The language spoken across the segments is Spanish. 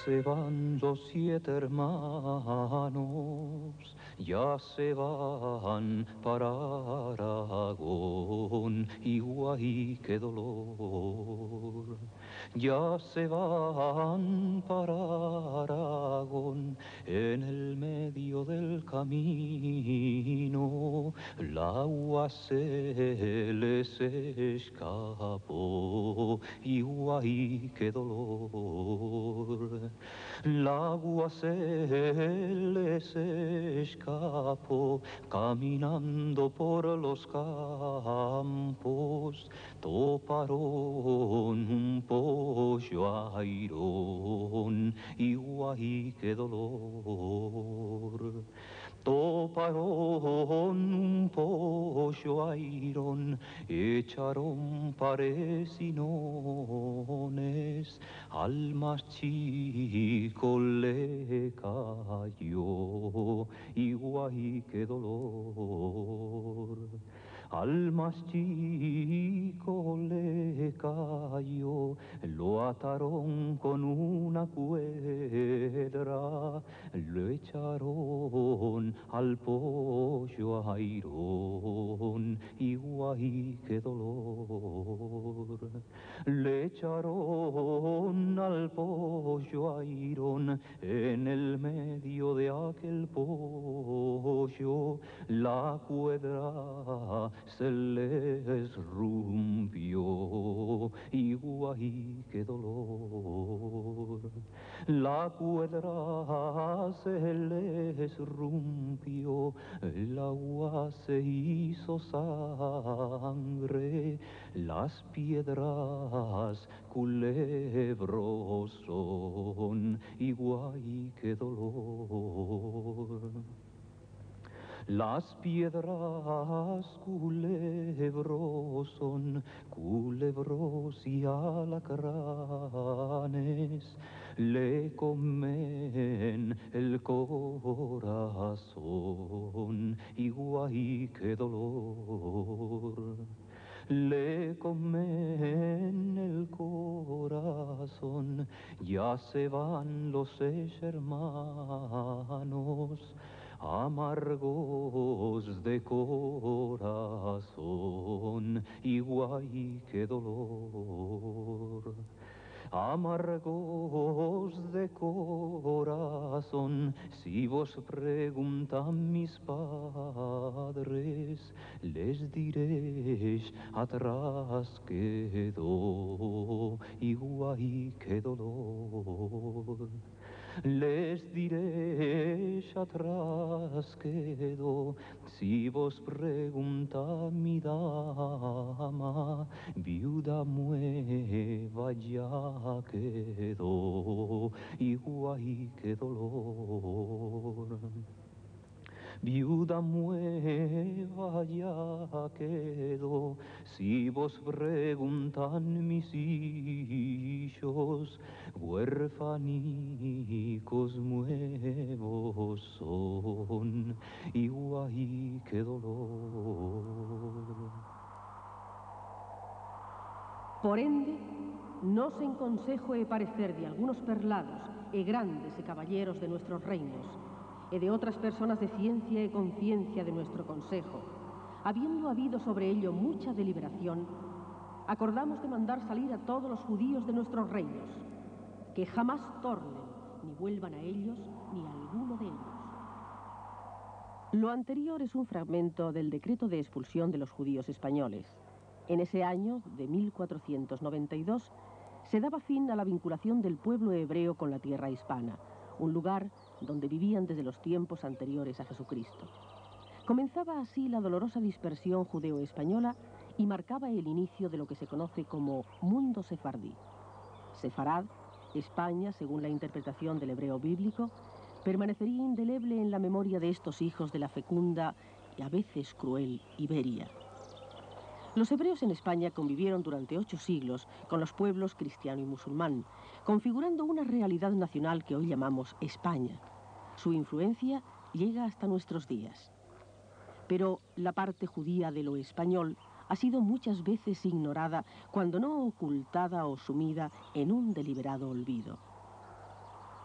se van los 7 hermanos, ya se van para Aragón, y guay, qué dolor. Ya se van para Aragón, en el medio del camino, el agua se les escapó, y guay, qué dolor. El agua se les escapó, caminando por los campos, toparon un pollo airón, y guay, qué dolor. Toparon un pollo airón, echaron paresinones, al más chico le cayó, y guay, qué dolor. Al más chico le cayó, lo ataron con una cuerda, lo echaron al pollo airón, y guay, qué dolor. Le echaron al pollo airón, en el medio de aquel pollo, la cuerda se les rompió, y guay, qué dolor. La cuerda se les rompió, el agua se hizo sangre, las piedras culebros son, y guay, qué dolor. Las piedras culebros son, culebros y alacranes, le comen el corazón, y guay, qué dolor. Le comen el corazón, ya se van los 6 hermanos, amargos de corazón, y guay, qué dolor. Amargos de corazón, si vos preguntan mis padres, les diréis, atrás quedó, y guay, qué dolor. Les diréis, atrás quedó, si vos pregunta mi dama, viuda nueva ya quedó, y guay, qué dolor. Viuda nueva ya quedó, si vos preguntan mis hijos, huerfanicos nuevos son, y guay, qué dolor. Por ende, nos en consejo he parecer de algunos perlados e grandes e caballeros de nuestros reinos, e de otras personas de ciencia y conciencia de nuestro consejo, habiendo habido sobre ello mucha deliberación, acordamos de mandar salir a todos los judíos de nuestros reinos, que jamás tornen, ni vuelvan a ellos, ni a alguno de ellos. Lo anterior es un fragmento del decreto de expulsión de los judíos españoles. En ese año de 1492 se daba fin a la vinculación del pueblo hebreo con la tierra hispana, un lugar donde vivían desde los tiempos anteriores a Jesucristo. Comenzaba así la dolorosa dispersión judeo-española y marcaba el inicio de lo que se conoce como mundo sefardí. Sefarad, España, según la interpretación del hebreo bíblico, permanecería indeleble en la memoria de estos hijos de la fecunda y a veces cruel Iberia. Los hebreos en España convivieron durante 8 siglos con los pueblos cristiano y musulmán, configurando una realidad nacional que hoy llamamos España. Su influencia llega hasta nuestros días. Pero la parte judía de lo español ha sido muchas veces ignorada, cuando no ocultada o sumida en un deliberado olvido.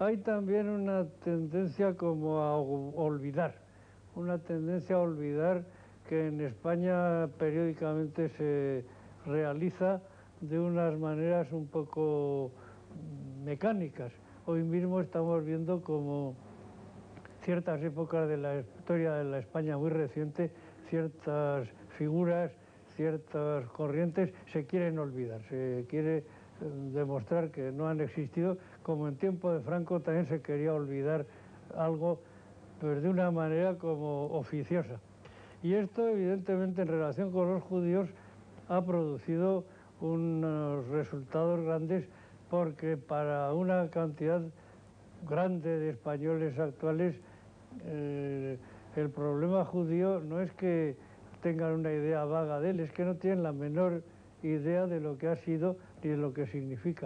hay también una tendencia como a olvidar, una tendencia a olvidar que en España periódicamente se realiza de unas maneras un poco mecánicas. Hoy mismo estamos viendo como ciertas épocas de la historia de la España muy reciente, ciertas figuras, ciertas corrientes se quieren olvidar, se quiere demostrar que no han existido, como en tiempo de Franco también se quería olvidar algo, pero de una manera como oficiosa. Y esto, evidentemente, en relación con los judíos, ha producido unos resultados grandes, porque para una cantidad grande de españoles actuales, el problema judío no es que tengan una idea vaga de él, es que no tienen la menor idea de lo que ha sido ni de lo que significa.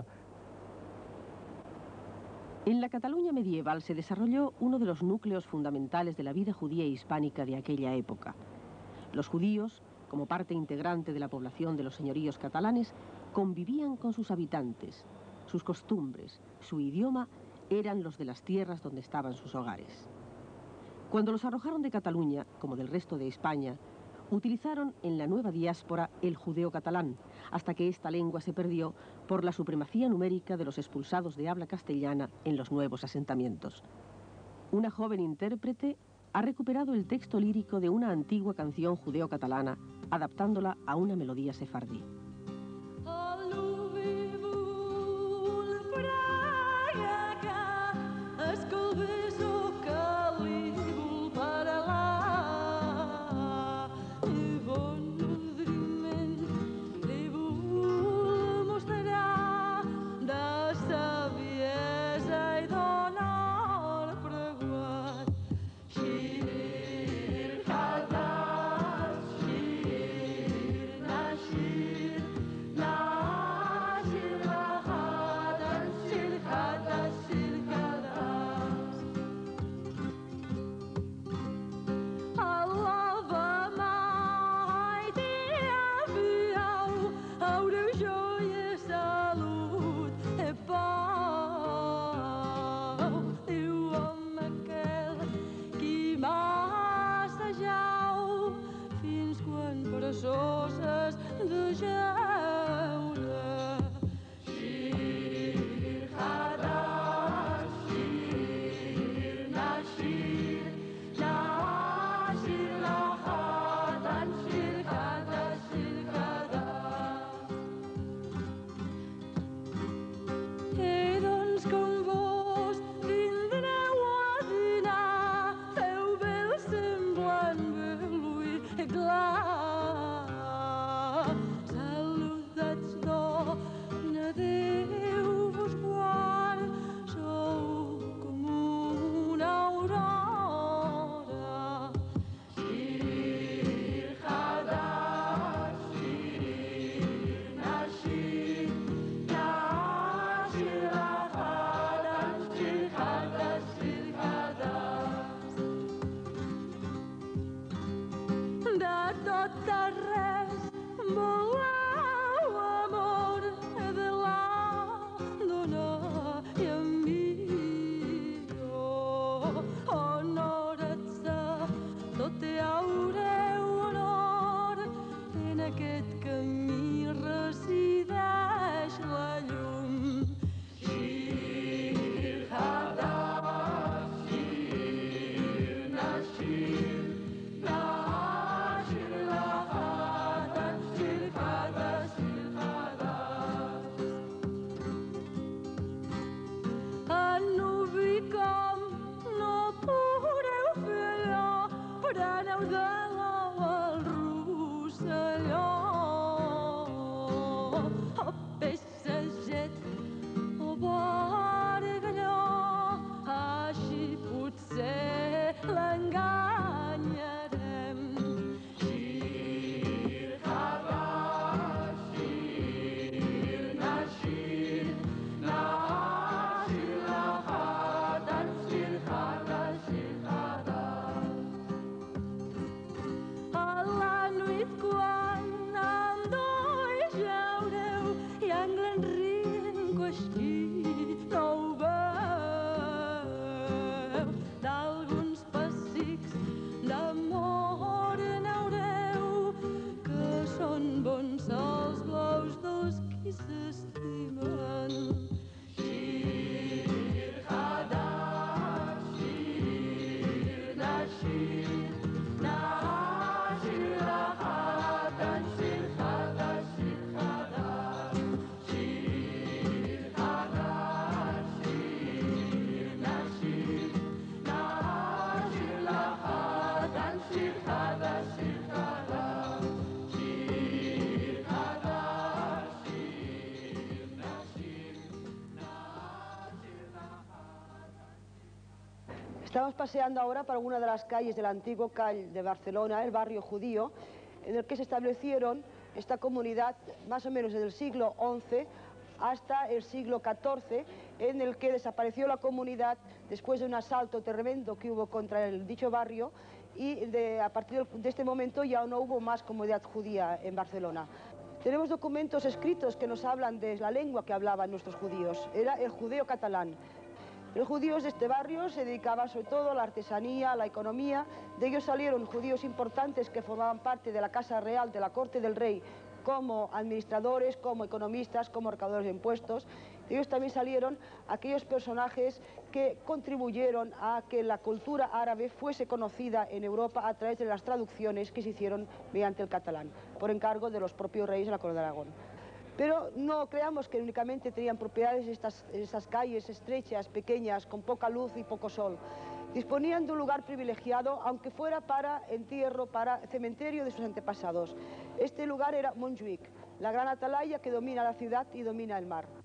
En la Cataluña medieval se desarrolló uno de los núcleos fundamentales de la vida judía hispánica de aquella época. Los judíos, como parte integrante de la población de los señoríos catalanes, convivían con sus habitantes. Sus costumbres, su idioma, eran los de las tierras donde estaban sus hogares. Cuando los arrojaron de Cataluña, como del resto de España, utilizaron en la nueva diáspora el judeo-catalán, hasta que esta lengua se perdió por la supremacía numérica de los expulsados de habla castellana en los nuevos asentamientos. Una joven intérprete ha recuperado el texto lírico de una antigua canción judeo-catalana, adaptándola a una melodía sefardí. Estamos paseando ahora por una de las calles del antiguo Call de Barcelona, el barrio judío, en el que se establecieron esta comunidad más o menos desde el siglo XI hasta el siglo XIV, en el que desapareció la comunidad después de un asalto tremendo que hubo contra el dicho barrio, y a partir de este momento ya no hubo más comunidad judía en Barcelona. Tenemos documentos escritos que nos hablan de la lengua que hablaban nuestros judíos, era el judeo catalán. Los judíos de este barrio se dedicaban sobre todo a la artesanía, a la economía. De ellos salieron judíos importantes que formaban parte de la Casa Real, de la corte del rey, como administradores, como economistas, como recaudadores de impuestos. De ellos también salieron aquellos personajes que contribuyeron a que la cultura árabe fuese conocida en Europa a través de las traducciones que se hicieron mediante el catalán, por encargo de los propios reyes de la Corona de Aragón. Pero no creamos que únicamente tenían propiedades estas calles estrechas, pequeñas, con poca luz y poco sol. Disponían de un lugar privilegiado, aunque fuera para entierro, para cementerio de sus antepasados. Este lugar era Montjuïc, la gran atalaya que domina la ciudad y domina el mar.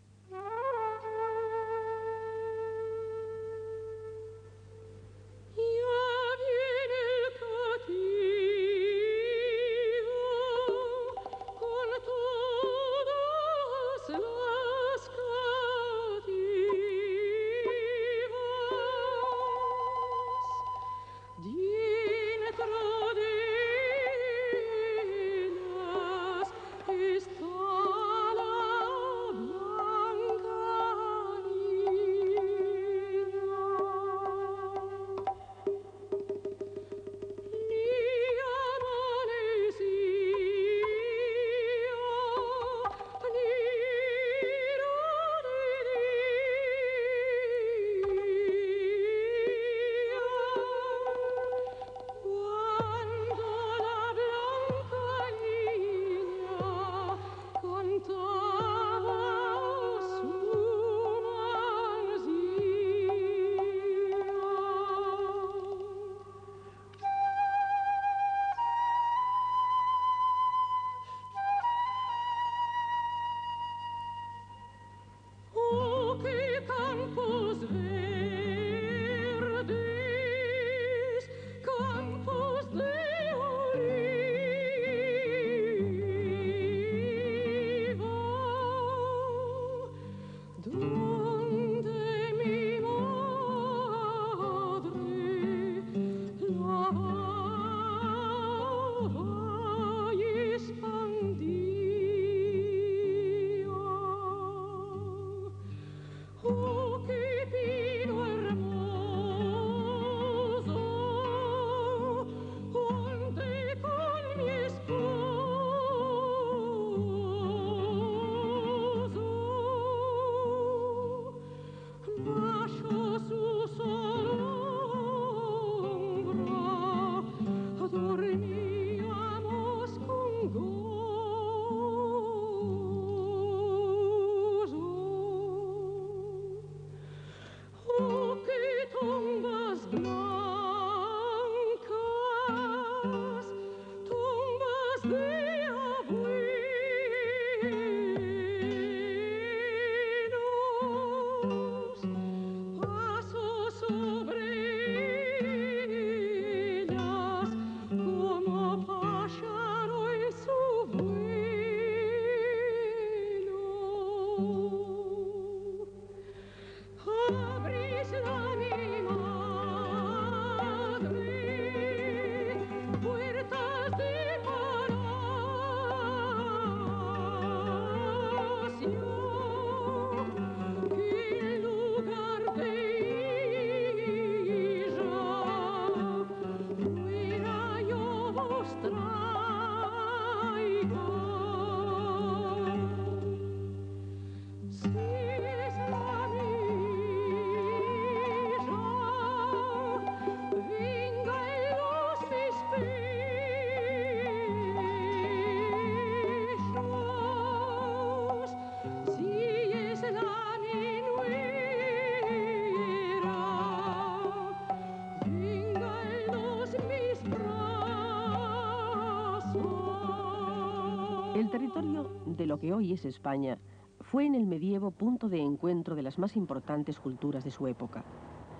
El territorio de lo que hoy es España fue en el medievo punto de encuentro de las más importantes culturas de su época.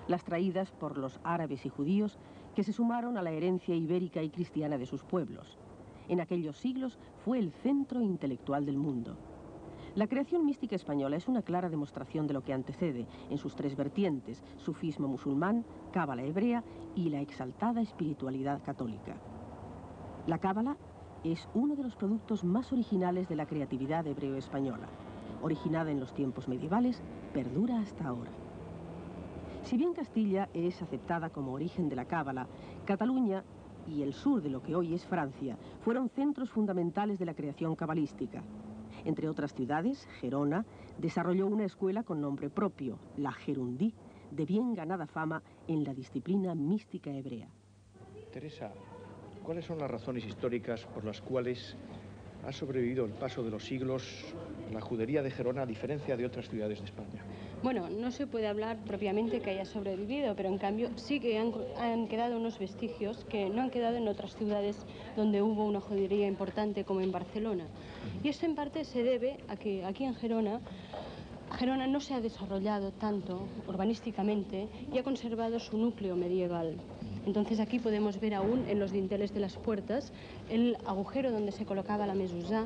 las traídas por los árabes y judíos que se sumaron a la herencia ibérica y cristiana de sus pueblos. En aquellos siglos fue el centro intelectual del mundo. La creación mística española es una clara demostración de lo que antecede en sus tres vertientes: sufismo musulmán, cábala hebrea y la exaltada espiritualidad católica. La cábala es uno de los productos más originales de la creatividad hebreo-española. Originada en los tiempos medievales, perdura hasta ahora. Si bien Castilla es aceptada como origen de la cábala, Cataluña y el sur de lo que hoy es Francia fueron centros fundamentales de la creación cabalística. Entre otras ciudades, Gerona desarrolló una escuela con nombre propio, la Gerundí, de bien ganada fama en la disciplina mística hebrea. Teresa, ¿cuáles son las razones históricas por las cuales ha sobrevivido el paso de los siglos la judería de Gerona a diferencia de otras ciudades de España? Bueno, no se puede hablar propiamente que haya sobrevivido, pero en cambio sí que han quedado unos vestigios que no han quedado en otras ciudades donde hubo una judería importante, como en Barcelona. Y esto en parte se debe a que aquí en Gerona no se ha desarrollado tanto urbanísticamente y ha conservado su núcleo medieval. Entonces aquí podemos ver aún en los dinteles de las puertas el agujero donde se colocaba la mezuzá.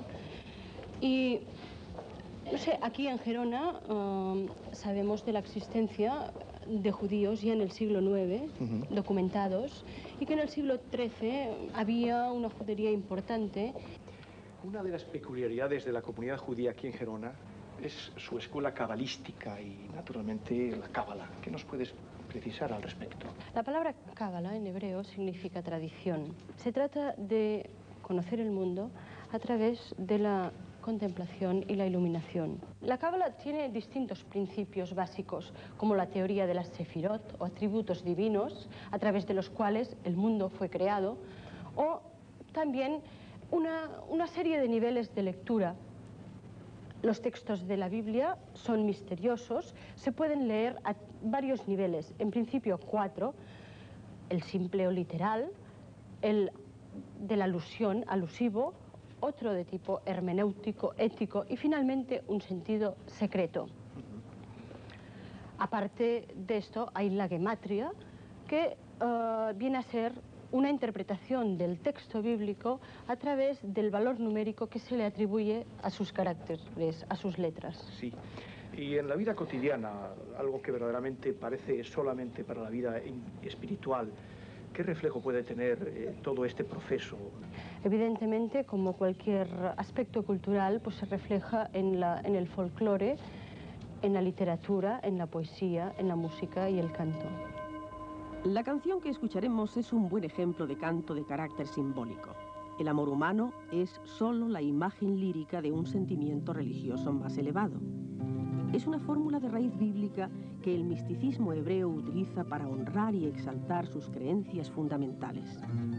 Y no sé, aquí en Gerona sabemos de la existencia de judíos ya en el siglo IX, documentados, y que en el siglo XIII había una judería importante. Una de las peculiaridades de la comunidad judía aquí en Gerona es su escuela cabalística y, naturalmente, la cábala. ¿Qué nos puedes precisar al respecto? La palabra cábala en hebreo significa tradición. Se trata de conocer el mundo a través de la contemplación y la iluminación. La cábala tiene distintos principios básicos, como la teoría de las sefirot o atributos divinos, a través de los cuales el mundo fue creado, o también una serie de niveles de lectura. Los textos de la Biblia son misteriosos, se pueden leer a varios niveles, en principio 4, el simple o literal, el de la alusión, alusivo, otro de tipo hermenéutico, ético y finalmente un sentido secreto. Aparte de esto hay la gematria, que viene a ser una interpretación del texto bíblico a través del valor numérico que se le atribuye a sus caracteres, a sus letras. Sí. Y en la vida cotidiana, algo que verdaderamente parece solamente para la vida espiritual, ¿qué reflejo puede tener todo este proceso? Evidentemente, como cualquier aspecto cultural, pues se refleja en el folclore, en la literatura, en la poesía, en la música y el canto. La canción que escucharemos es un buen ejemplo de canto de carácter simbólico. El amor humano es solo la imagen lírica de un sentimiento religioso más elevado. Es una fórmula de raíz bíblica que el misticismo hebreo utiliza para honrar y exaltar sus creencias fundamentales.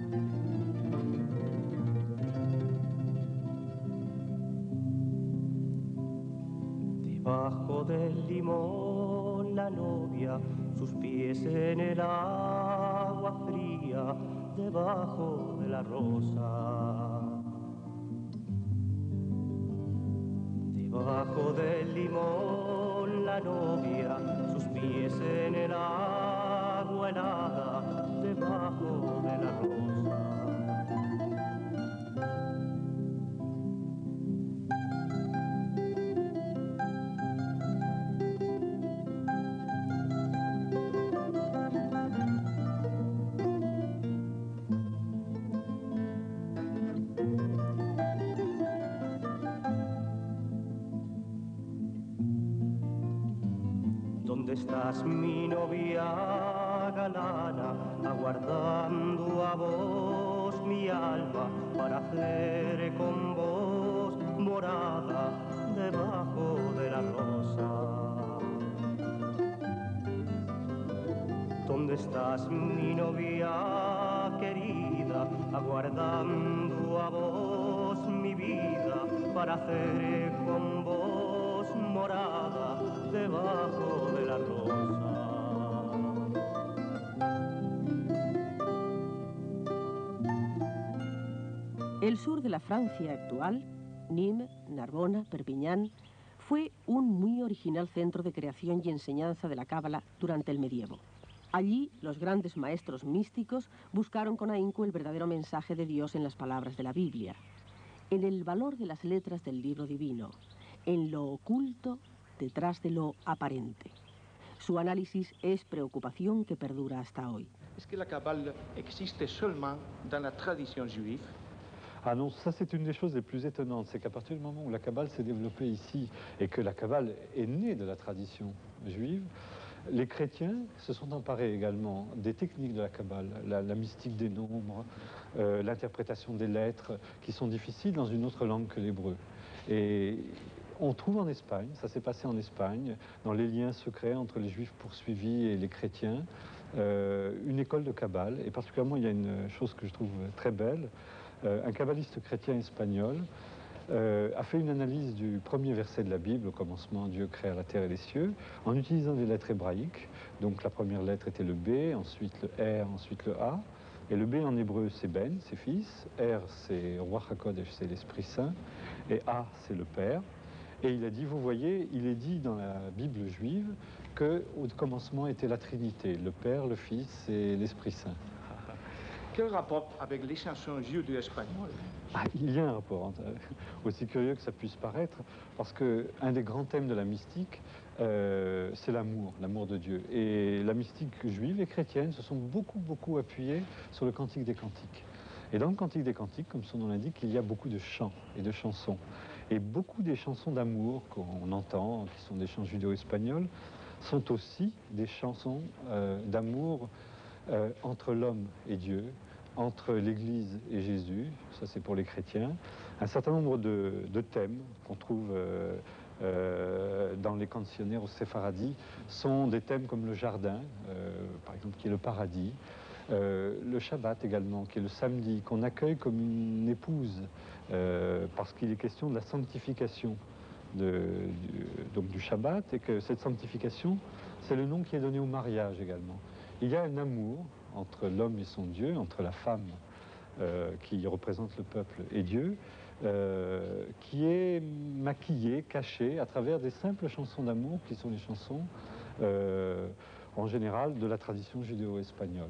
Debajo del limón la novia, sus pies en el agua fría, debajo de la rosa. Debajo del limón la novia, sus pies en el agua helada, debajo de la rosa. ¿Dónde estás, mi novia galana, aguardando a vos mi alma para hacer con vos morada debajo de la rosa? ¿Dónde estás, mi novia querida, aguardando a vos mi vida para hacer con vos morada debajo de la rosa? El sur de la Francia actual, Nîmes, Narbona, Perpiñán, fue un muy original centro de creación y enseñanza de la cábala durante el medievo. Allí, los grandes maestros místicos buscaron con ahínco el verdadero mensaje de Dios en las palabras de la Biblia, en el valor de las letras del libro divino, en lo oculto detrás de lo aparente. Su análisis es preocupación que perdura hasta hoy. ¿Es que la Kabbale existe seulement dans la tradition juive? Ah non, ça c'est une des choses les plus étonnantes, c'est qu'à partir du moment où la Kabbale s'est développée ici et que la Kabbale est née de la tradition juive, les chrétiens se sont emparés également des techniques de la Kabbale, la mystique des nombres, l'interprétation des lettres, qui sont difficiles dans une autre langue que l'hébreu. Et on trouve en Espagne, ça s'est passé en Espagne, dans les liens secrets entre les juifs poursuivis et les chrétiens, une école de Kabbale, et particulièrement il y a une chose que je trouve très belle, un kabbaliste chrétien espagnol a fait une analyse du premier verset de la Bible, au commencement Dieu créa la terre et les cieux, en utilisant des lettres hébraïques. Donc la première lettre était le B, ensuite le R, ensuite le A. Et le B en hébreu c'est Ben, c'est fils, R c'est Ruach HaKodesh, c'est l'Esprit Saint, et A c'est le Père. Et il a dit, vous voyez, il est dit dans la Bible juive qu'au commencement était la Trinité, le Père, le Fils et l'Esprit Saint. Quel rapport avec les chansons judéo-espagnoles? Il y a un rapport, aussi curieux que ça puisse paraître, parce qu'un des grands thèmes de la mystique, c'est l'amour, l'amour de Dieu. Et la mystique juive et chrétienne se sont beaucoup appuyées sur le Cantique des Cantiques. Et dans le Cantique des Cantiques, comme son nom l'indique, il y a beaucoup de chants et de chansons. Et beaucoup des chansons d'amour qu'on entend, qui sont des chants judéo-espagnols, sont aussi des chansons d'amour entre l'homme et Dieu, entre l'Église et Jésus, ça c'est pour les chrétiens. Un certain nombre de thèmes qu'on trouve dans les cancioneros au Sephardi sont des thèmes comme le jardin, par exemple, qui est le paradis, le Shabbat également, qui est le samedi, qu'on accueille comme une épouse, parce qu'il est question de la sanctification donc du Shabbat, et que cette sanctification, c'est le nom qui est donné au mariage également. Il y a un amour entre l'homme et son Dieu, entre la femme qui représente le peuple et Dieu, qui est maquillé, caché à travers des simples chansons d'amour qui sont les chansons en général de la tradition judéo-espagnole.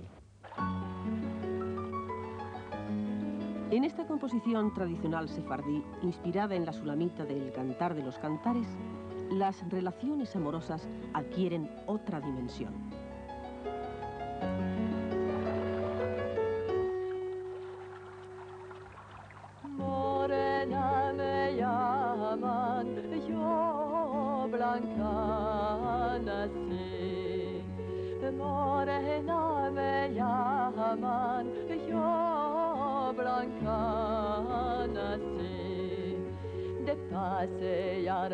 En esta composición tradicional sefardí, inspirada en la sulamita del Cantar de los Cantares, las relaciones amorosas adquieren otra dimensión. Morena me llaman, yo blanca nací. Morena me llaman, yo blanca nací. De pasear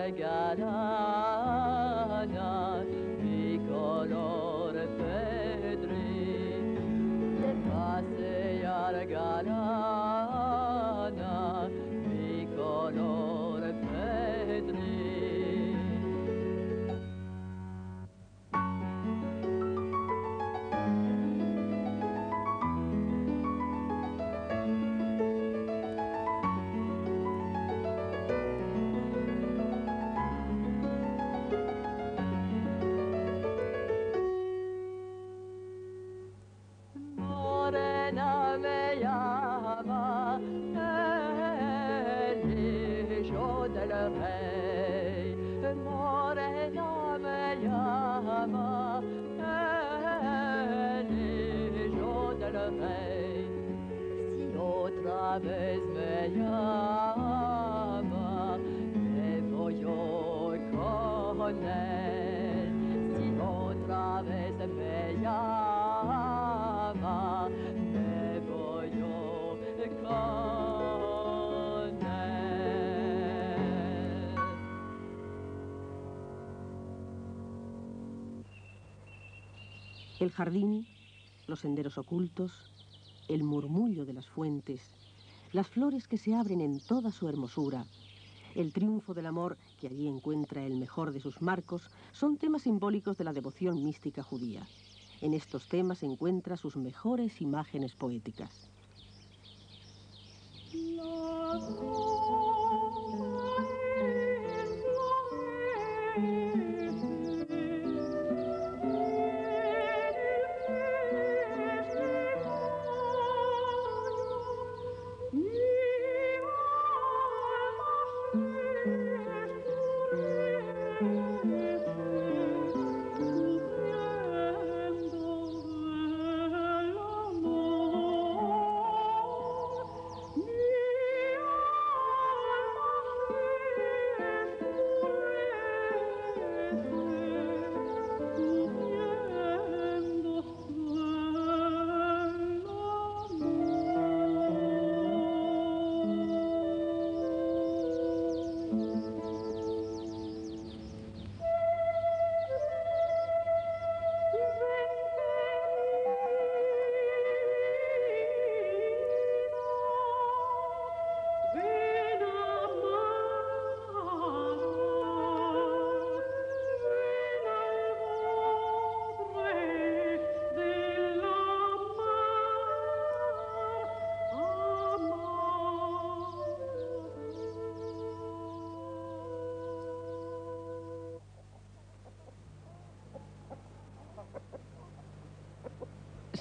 galana, mi color pedrí. De pasear galana, mi color pedrí. Morena me llama el hijo del rey. Morena me llama el hijo del rey. Si otra vez me llama, me voy yo con él. Si otra vez me llama, me voy yo con él. El jardín, los senderos ocultos, el murmullo de las fuentes, las flores que se abren en toda su hermosura, el triunfo del amor que allí encuentra el mejor de sus marcos, son temas simbólicos de la devoción mística judía. En estos temas encuentra sus mejores imágenes poéticas.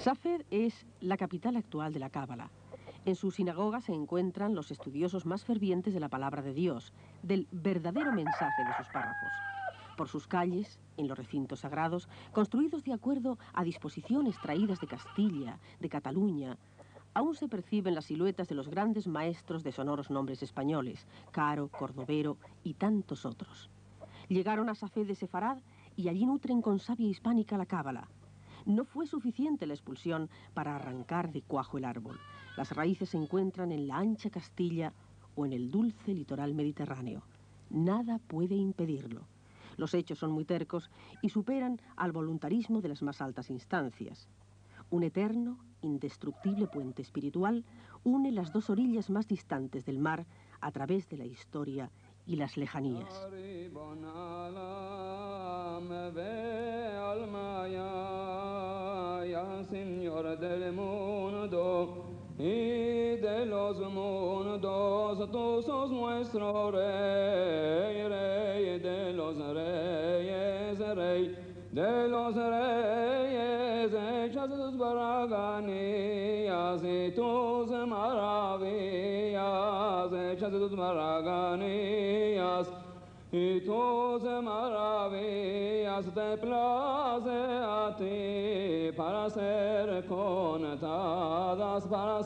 Safed es la capital actual de la Cábala. En su sinagoga se encuentran los estudiosos más fervientes de la palabra de Dios, del verdadero mensaje de sus párrafos. Por sus calles, en los recintos sagrados, construidos de acuerdo a disposiciones traídas de Castilla, de Cataluña, aún se perciben las siluetas de los grandes maestros de sonoros nombres españoles, Caro, Cordovero y tantos otros. Llegaron a Safed de Sefarad y allí nutren con savia hispánica la Cábala. No fue suficiente la expulsión para arrancar de cuajo el árbol. Las raíces se encuentran en la ancha Castilla o en el dulce litoral mediterráneo. Nada puede impedirlo. Los hechos son muy tercos y superan al voluntarismo de las más altas instancias. Un eterno, indestructible puente espiritual une las dos orillas más distantes del mar a través de la historia y las lejanías. Señor del mundo y de los mundos, tú sos nuestro rey, rey de los reyes, rey de los reyes, hechas tus baraganías y tus maravillas, hechas tus baraganías y tus maravillas, te place a ti para ser contadas,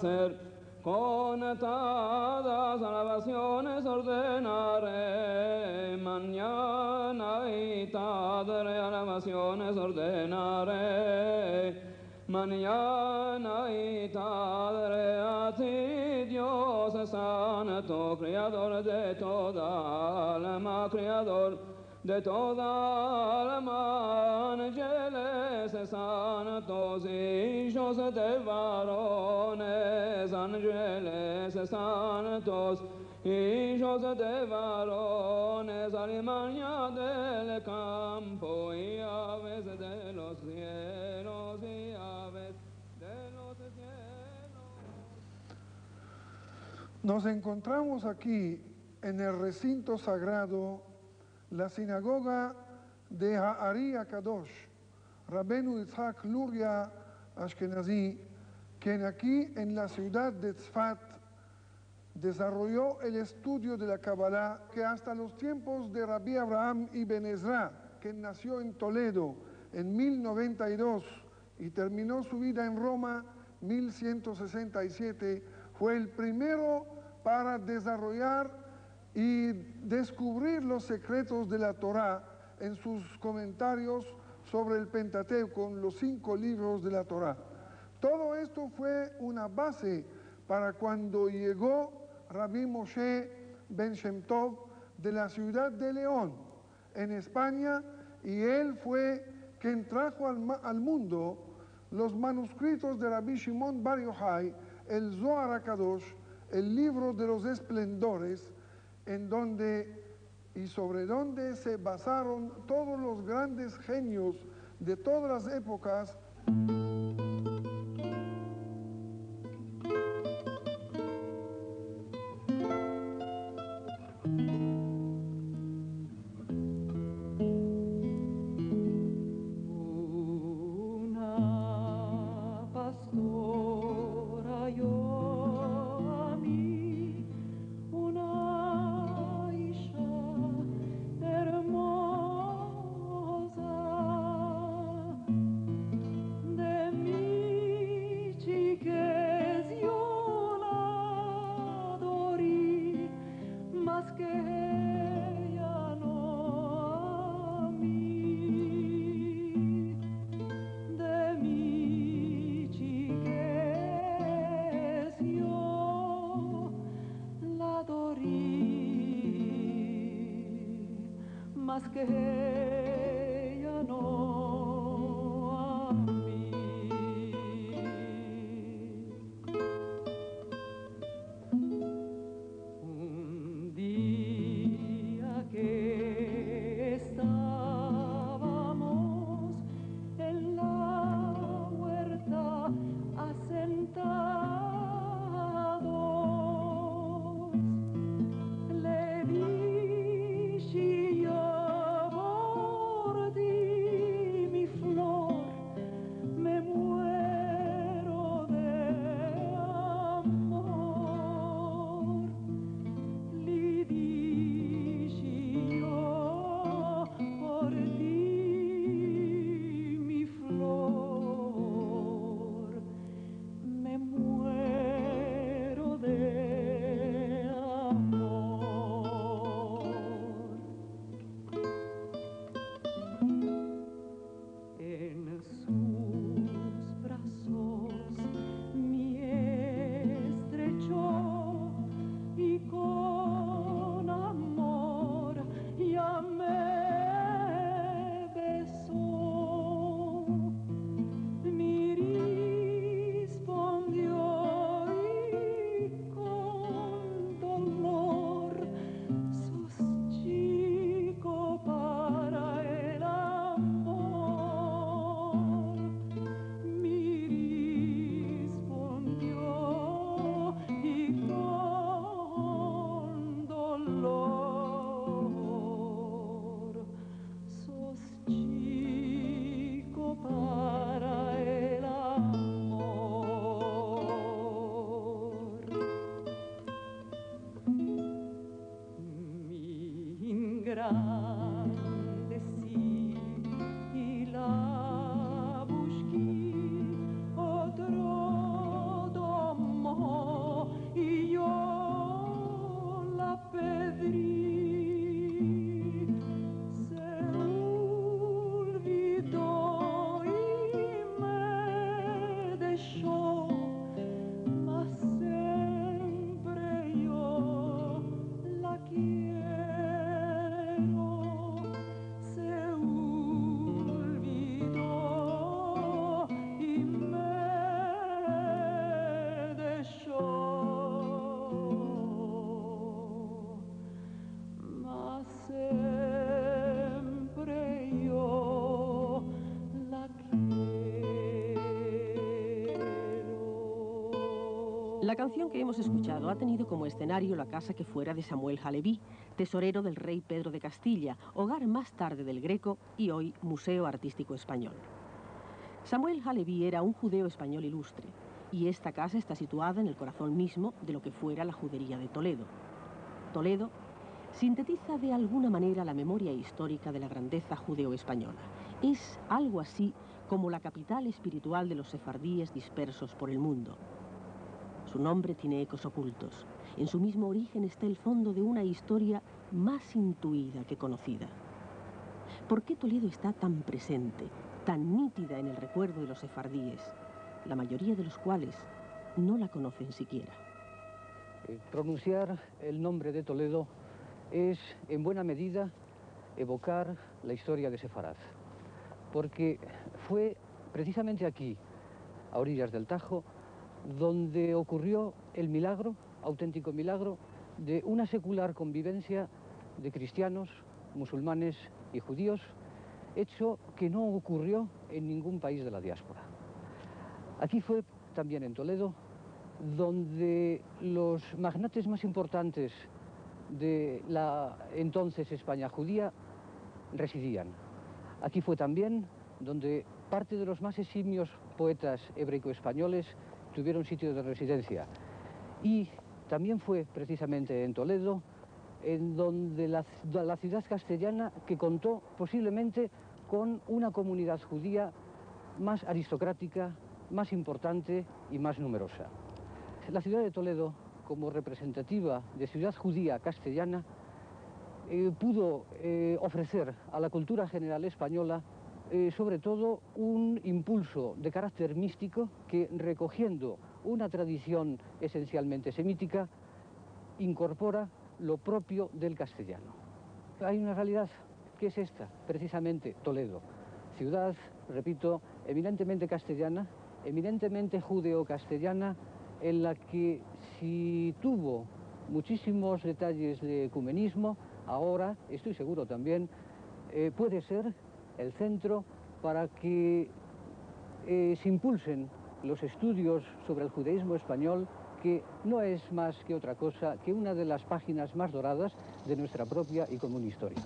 alabaciones ordenaré, mañana y tarde alabaciones ordenaré, mañana y tarde a ti, Dios santo, creador de toda alma, creador de toda alma, ángeles santos, hijos de varones, ángeles santos, hijos de varones, alimaña del campo y aves de los cielos y aves de los cielos. Nos encontramos aquí en el recinto sagrado, la sinagoga de Ha'ari Akadosh, Rabbeinu Yitzhak Luria Ashkenazi, quien aquí en la ciudad de Tzfat desarrolló el estudio de la Kabbalah que hasta los tiempos de Rabbi Abraham Ibn Ezra, que nació en Toledo en 1092 y terminó su vida en Roma 1167, fue el primero para desarrollar y descubrir los secretos de la Torá en sus comentarios sobre el Pentateuco, los 5 libros de la Torá. Todo esto fue una base para cuando llegó Rabbi Moshe Ben Shem Tov de la ciudad de León, en España, y él fue quien trajo al mundo los manuscritos de Rabbi Shimon Bar Yochai, el Zohar HaKadosh, el libro de los esplendores, en donde y sobre donde se basaron todos los grandes genios de todas las épocas. más que ella no a mí. Un día que estábamos en la huerta asentados, le vi chillar La canción que hemos escuchado ha tenido como escenario la casa que fuera de Samuel Haleví, tesorero del rey Pedro de Castilla, hogar más tarde del Greco y hoy Museo Artístico Español. Samuel Haleví era un judeo español ilustre, y esta casa está situada en el corazón mismo de lo que fuera la judería de Toledo. Toledo sintetiza de alguna manera la memoria histórica de la grandeza judeo-española. Es algo así como la capital espiritual de los sefardíes dispersos por el mundo. Su nombre tiene ecos ocultos. En su mismo origen está el fondo de una historia más intuida que conocida. ¿Por qué Toledo está tan presente, tan nítida en el recuerdo de los sefardíes, la mayoría de los cuales no la conocen siquiera? Pronunciar el nombre de Toledo es, en buena medida, evocar la historia de Sefaraz, porque fue precisamente aquí, a orillas del Tajo, donde ocurrió el milagro, auténtico milagro, de una secular convivencia de cristianos, musulmanes y judíos, hecho que no ocurrió en ningún país de la diáspora. Aquí fue también en Toledo donde los magnates más importantes de la entonces España judía residían. Aquí fue también donde parte de los más eximios poetas hebreico-españoles tuvieron sitio de residencia. Y también fue precisamente en Toledo en donde la ciudad castellana que contó posiblemente con una comunidad judía más aristocrática, más importante y más numerosa. La ciudad de Toledo, como representativa de ciudad judía castellana, pudo ofrecer a la cultura general española sobre todo un impulso de carácter místico que, recogiendo una tradición esencialmente semítica, incorpora lo propio del castellano. Hay una realidad que es esta, precisamente Toledo, ciudad, repito, eminentemente castellana, eminentemente judeo-castellana, en la que si tuvo muchísimos detalles de ecumenismo, ahora, estoy seguro también, puede ser el centro para que se impulsen los estudios sobre el judaísmo español, que no es más que otra cosa que una de las páginas más doradas de nuestra propia y común historia.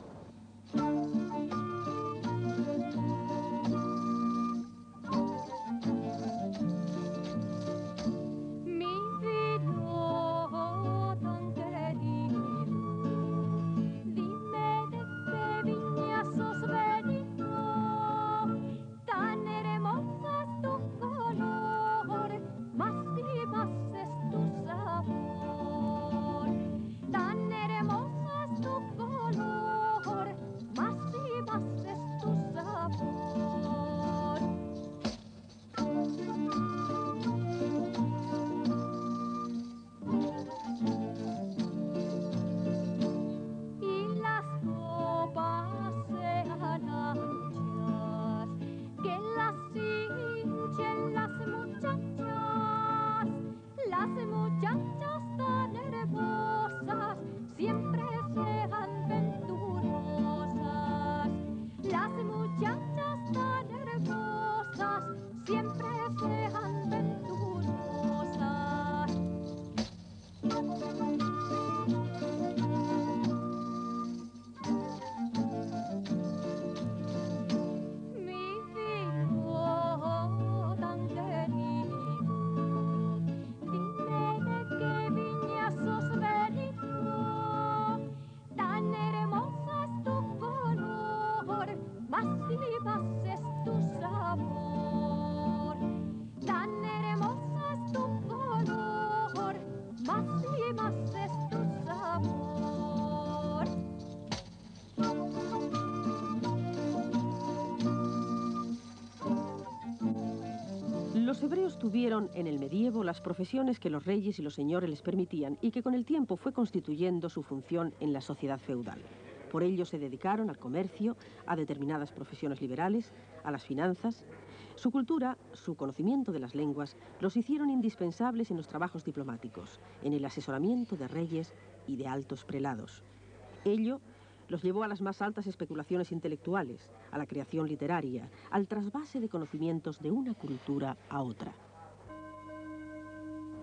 Los hebreos tuvieron en el medievo las profesiones que los reyes y los señores les permitían y que con el tiempo fue constituyendo su función en la sociedad feudal. Por ello se dedicaron al comercio, a determinadas profesiones liberales, a las finanzas. Su cultura, su conocimiento de las lenguas, los hicieron indispensables en los trabajos diplomáticos, en el asesoramiento de reyes y de altos prelados. Ello los llevó a las más altas especulaciones intelectuales, a la creación literaria, al trasvase de conocimientos de una cultura a otra.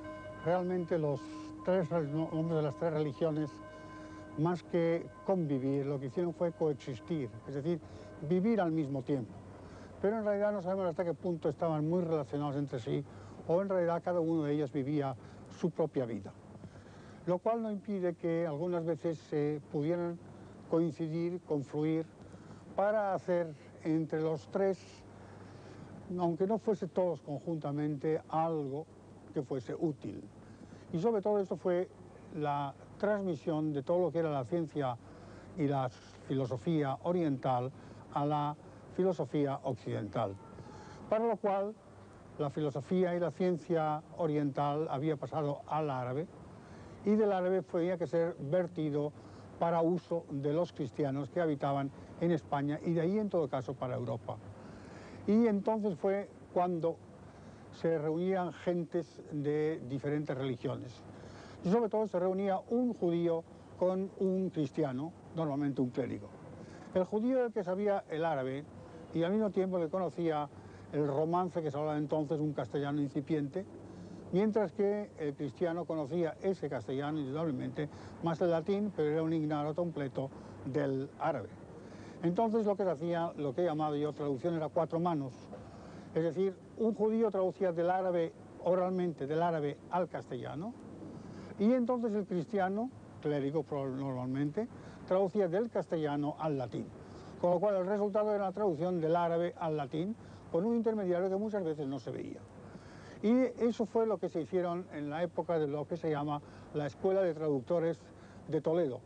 realmente los hombres de las tres religiones, más que convivir, lo que hicieron fue coexistir, es decir, vivir al mismo tiempo. Pero en realidad no sabemos hasta qué punto estaban muy relacionados entre sí, o en realidad cada uno de ellos vivía su propia vida. Lo cual no impide que algunas veces se pudieran coincidir, confluir, para hacer entre los tres, aunque no fuese todos conjuntamente, algo que fuese útil. Y sobre todo esto fue la transmisión de todo lo que era la ciencia y la filosofía oriental a la filosofía occidental, para lo cual la filosofía y la ciencia oriental había pasado al árabe, y del árabe tenía que ser vertido para uso de los cristianos que habitaban en España y de ahí en todo caso para Europa. Y entonces fue cuando se reunían gentes de diferentes religiones. Y sobre todo se reunía un judío con un cristiano, normalmente un clérigo. El judío era el que sabía el árabe y al mismo tiempo le conocía el romance que se hablaba entonces, un castellano incipiente, mientras que el cristiano conocía ese castellano indudablemente, más el latín, pero era un ignorante completo del árabe. Entonces lo que se hacía, lo que he llamado yo traducción, era cuatro manos. Es decir, un judío traducía del árabe, oralmente, del árabe al castellano, y entonces el cristiano, clérigo normalmente, traducía del castellano al latín. Con lo cual el resultado era la traducción del árabe al latín, con un intermediario que muchas veces no se veía. Y eso fue lo que se hicieron en la época de lo que se llama la Escuela de Traductores de Toledo.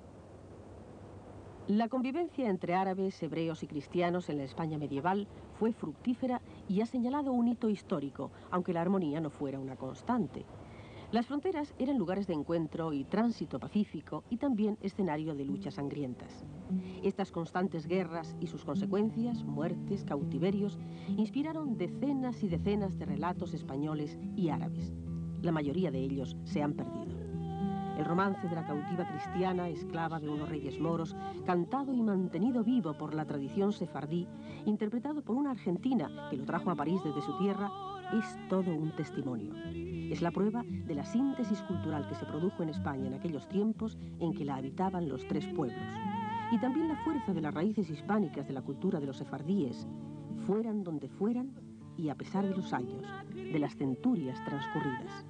La convivencia entre árabes, hebreos y cristianos en la España medieval fue fructífera y ha señalado un hito histórico, aunque la armonía no fuera una constante. Las fronteras eran lugares de encuentro y tránsito pacífico y también escenario de luchas sangrientas. Estas constantes guerras y sus consecuencias, muertes, cautiverios, inspiraron decenas y decenas de relatos españoles y árabes. La mayoría de ellos se han perdido. El romance de la cautiva cristiana, esclava de unos reyes moros, cantado y mantenido vivo por la tradición sefardí, interpretado por una argentina que lo trajo a París desde su tierra, es todo un testimonio. Es la prueba de la síntesis cultural que se produjo en España en aquellos tiempos en que la habitaban los tres pueblos. Y también la fuerza de las raíces hispánicas de la cultura de los sefardíes, fueran donde fueran y a pesar de los años, de las centurias transcurridas.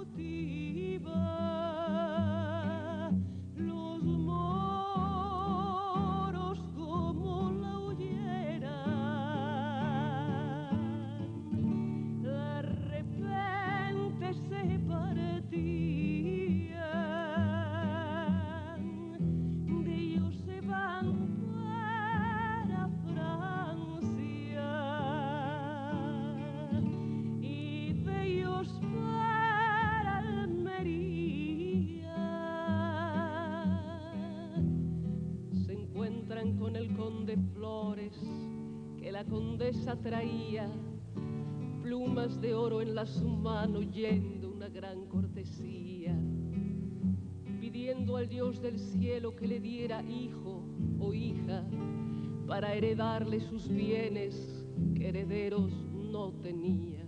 Con el conde Flores, que la condesa traía, plumas de oro en la su mano, yendo una gran cortesía, pidiendo al Dios del cielo que le diera hijo o hija, para heredarle sus bienes que herederos no tenía.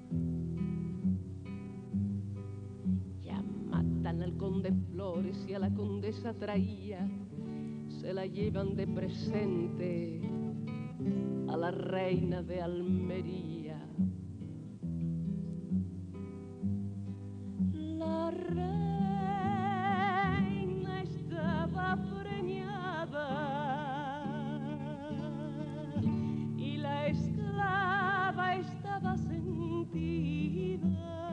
Ya matan al conde Flores y a la condesa traía, se la llevan de presente a la reina de Almería. La reina estaba preñada y la esclava estaba sentida.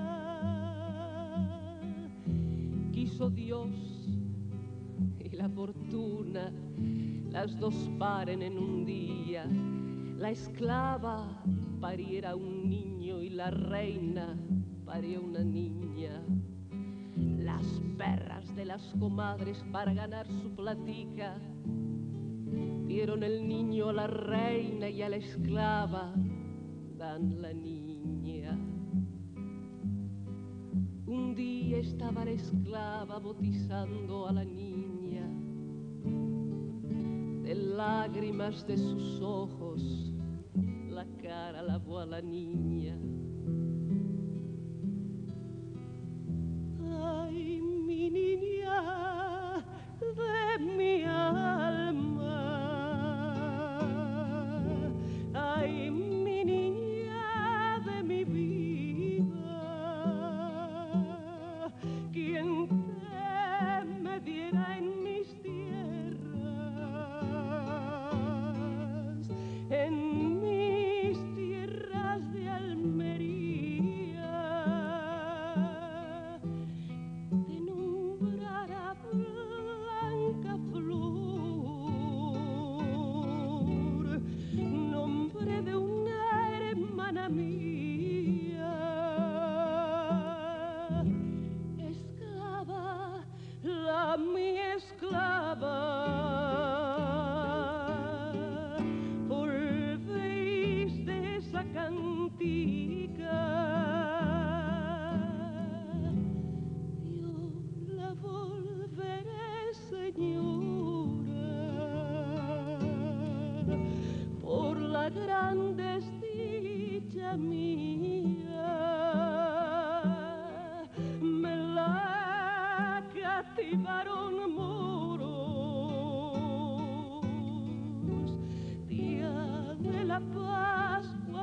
Quiso Dios y la fortuna, las dos paren en un día. La esclava pariera un niño y la reina parió una niña. Las perras de las comadres para ganar su platica dieron el niño a la reina y a la esclava dan la niña. Un día estaba la esclava bautizando a la niña, de lágrimas de sus ojos la cara lavó a la niña. quien te me diera en mis tierras, en mis tierras de Almería, te nombrara blanca flor, nombre de una hermana mía, esclava, la mi esclava, volvéis de esa cantica, yo la volveré, señora, por la gran desdicha mía, me la cativaron moros, día de la Pascua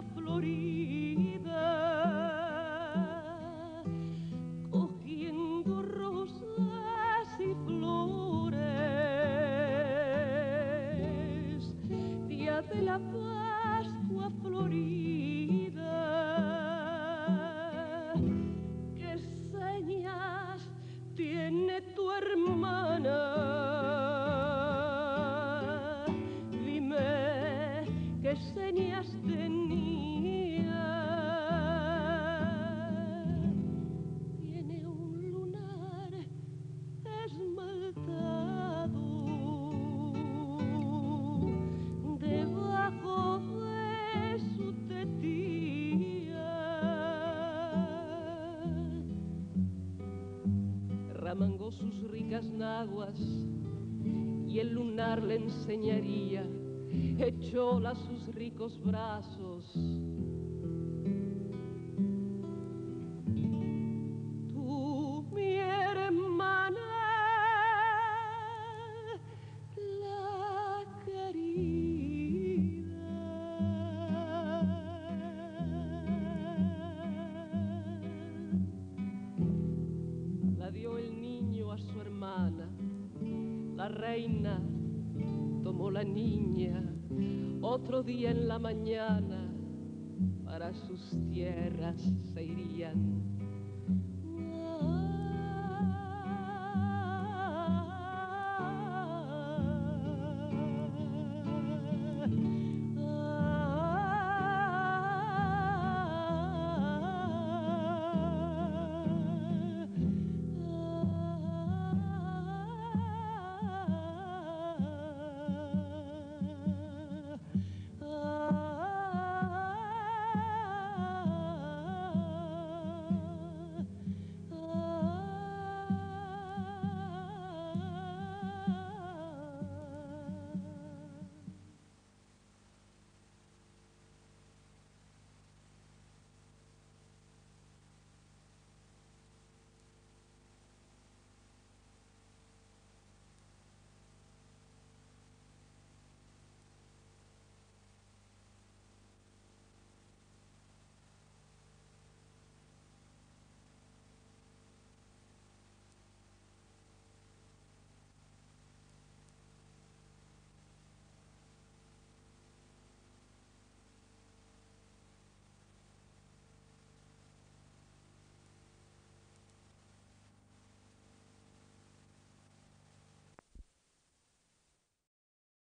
florida, cogiendo rosas y flores, día de la Pascua florida, ¿qué señas tiene tu hermana? Dime, ¿qué señas tenía? Tiene un lunar esmaltado debajo de su tetilla, ramangó sus ricas naguas y el lunar le enseñaría, echóla a sus ricos brazos. Tú, mi hermana, la querida, la dio el niño a su hermana, la reina tomó la niña, otro día en la mañana para sus tierras se irían.